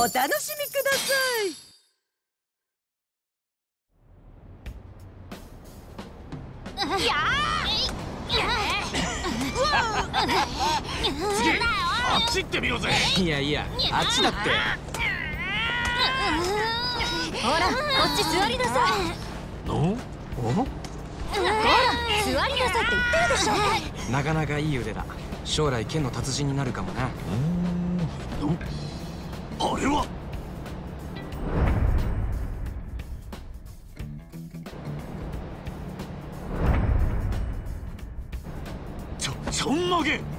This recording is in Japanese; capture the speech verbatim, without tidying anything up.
楽しみください。 いや次あっち行ってみようぜ。 いやいや、あっちだって。 ほら、こっち座りなさい。 のお座りなさいって言ってるでしょ。 なかなかいい腕だ。将来剣の達人になるかもな。 あれはちょちょんまげ。